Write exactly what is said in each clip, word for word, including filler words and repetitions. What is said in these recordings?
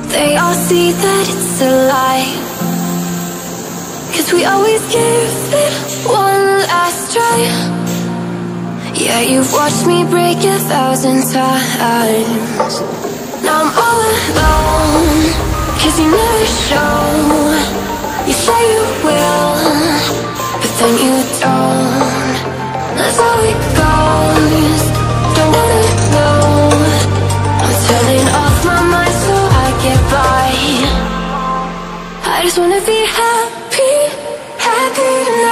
they all see that it's a lie. Cause we always give it one last try. Yeah, you've watched me break a thousand times. Now I'm all alone, cause you never show. You say you will, but then you don't. That's how it goes, don't wanna know. I'm turning off my mind so I get by. I just wanna be happy, happy tonight.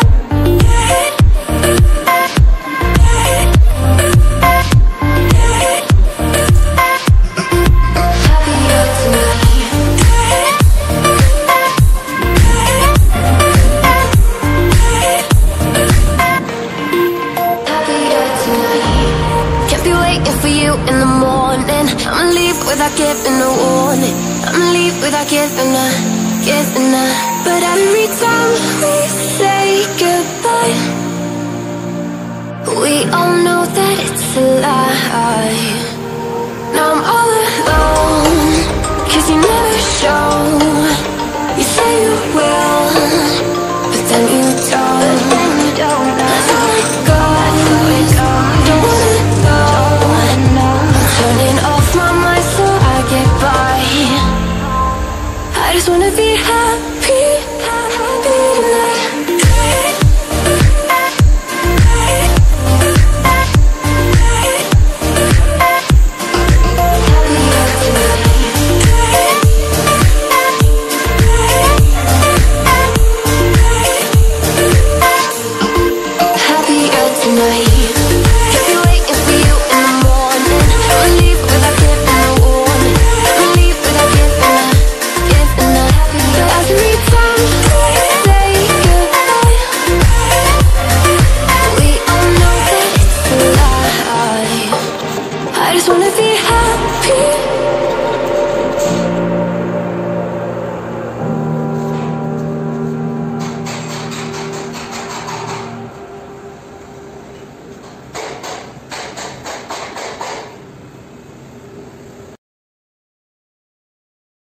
In the morning, I'ma leave without giving a warning. I'ma leave without giving a, giving a. But every time we say goodbye, we all know that it's a lie. Now I'm all alone, cause you never show. You say you will, but then you don't. But then you don't. That's how it goes, don't wanna know. Turning off my mind so I get by. I just wanna be happy.